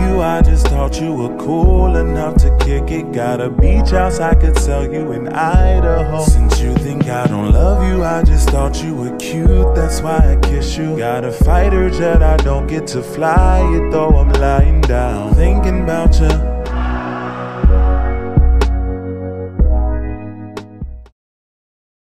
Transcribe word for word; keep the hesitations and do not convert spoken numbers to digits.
you, I just thought you were cool enough to kick it. Got a beach house I could sell you in Idaho. Since you think I don't love you, I just thought you were cute, that's why I kiss you. Got a fighter jet, I don't get to fly it though I'm